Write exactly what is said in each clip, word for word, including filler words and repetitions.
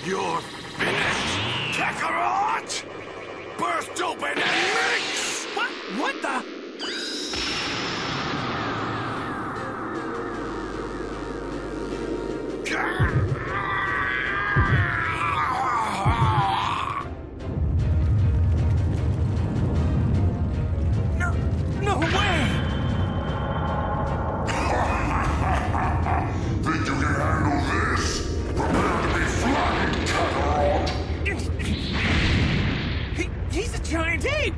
You're finished, Kakarot! Burst open and mix! What? What the? No, no way! Think you can handle this? Prepare to be flattened, Kakarot! He, he's a giant ape!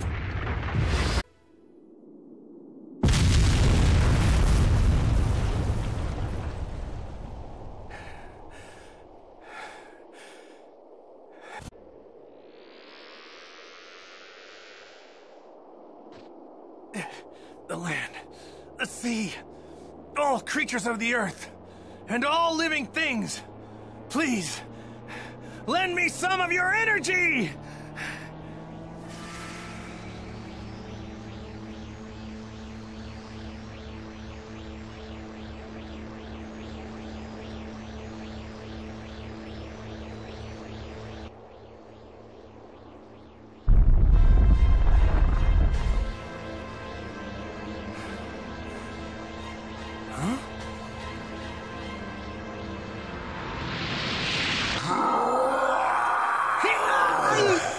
The land, the sea, all creatures of the earth, and all living things, please, lend me some of your energy! Huh?